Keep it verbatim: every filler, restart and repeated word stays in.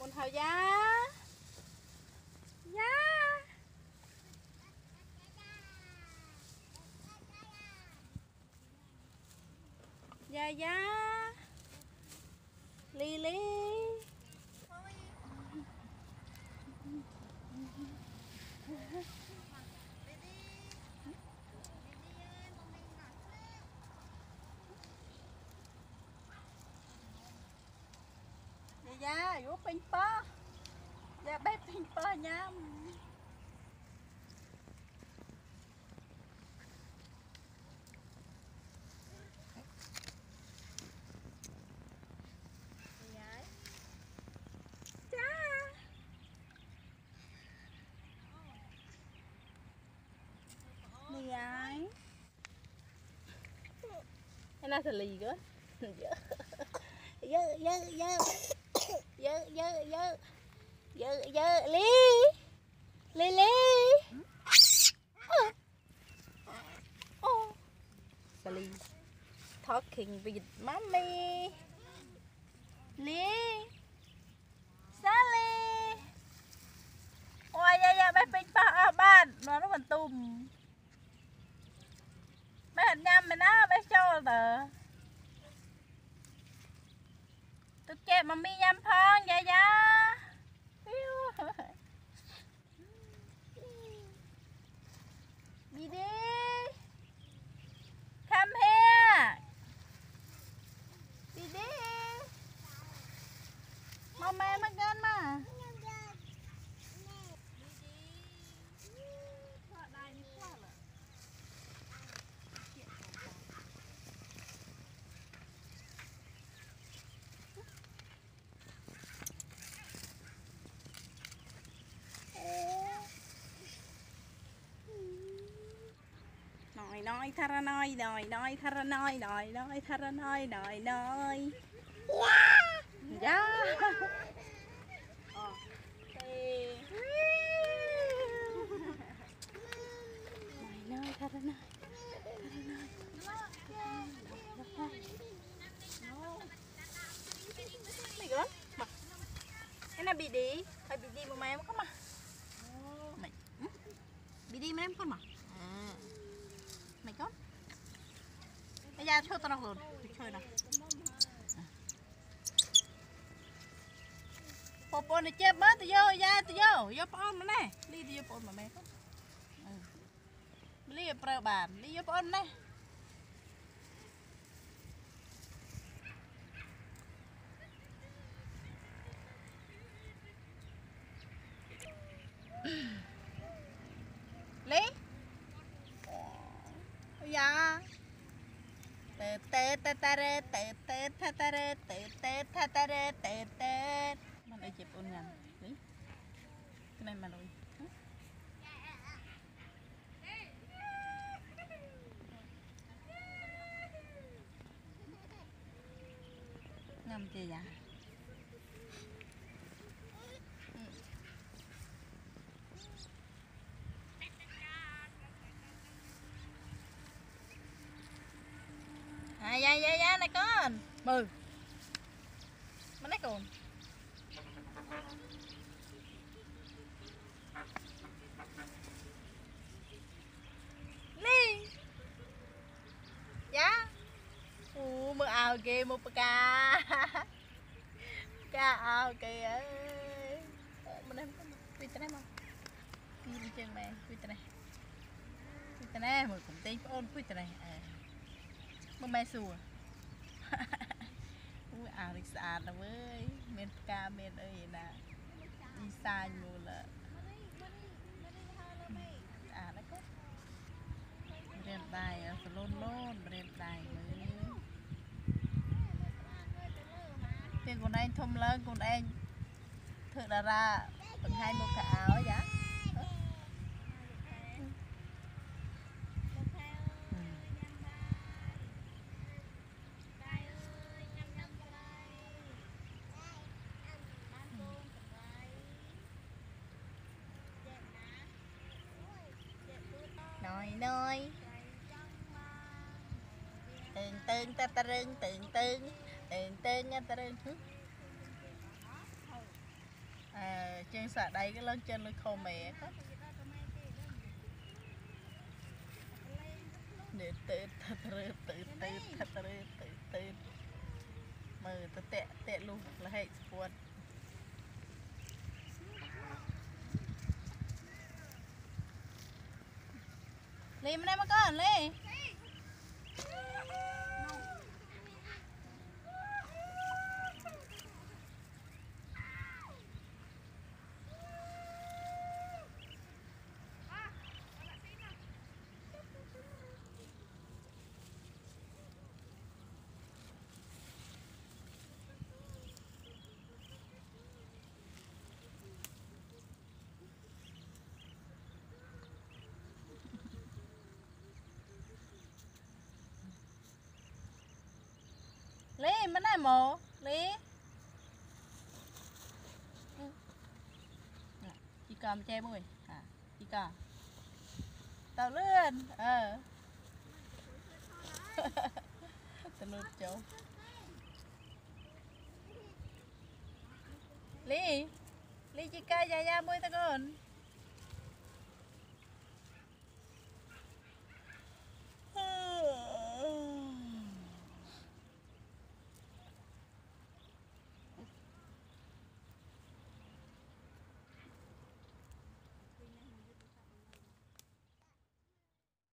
Một hào giá. Giá. Giá giá. Lý lý. Dạ, vô pin po. Dạ bé pin po nha. Này ai? Cái nào xử lý cơ? Dơ dơ dơ dơ dơ dơ dơ dơ dơ Lý Lý Lý Sally talking with mommy. Lý Sally. Ôi da da bé pin pa ở ban nó nó còn tùm bé hình nhâm mày nó bé cho tờ tôi chè mà mi nhâm phong dạ dạ đi đi come here đi đi mama mà gan mà nói thara nói nói nói thara nói nói nói thara nói nói nói dạ nói thara nói mày gớm mà cái này bị đi phải bị đi mà mày có mà mày bị đi mà em con mà mày có bây giờ chơi tao đâu rồi chơi nào bộ bộ này chết bớt tao vô ra tao vô vô bọn mà nè đi đi vô bọn mà mày có đi vô bờ bàn đi vô bọn này lý dạ tê tê tê tê tê tê tê tê tê tê tê tê tê tê mà đây chụp ôn nhầm đấy cái này mà rồi ngâm chưa dạ à dạ dạ dạ này con mừ mà nói còn Lý dạ u mưa ào kìa một ca ca ào kìa mình em có quy tên em không quy đi chân mẹ quy tên này quy tên em một công ty ôn quy tên này mà mẹ xùa ui ảo được xa đâu với men ca men ơi nè đi xa nhiều là à nó có bên đài lôn lôn bên đài mới thì con anh thôm lớn con anh thực là ra bằng hai một cái áo giá nói nói từng từng ta ta rừng từng từng từng từng ta ta rừng dương xả đầy cái lưng chân lưng khô mẹ để tự thật tự tự tự thật tự tự tự mờ tự tệ tệ luôn là hệ sport Lê mà đây mà con Lê Lý bên này mồ Lý chị cầm che mùi à chị cầm tao lên ờ tao lướt chỗ Lý Lý chị ca ra ra mùi tao con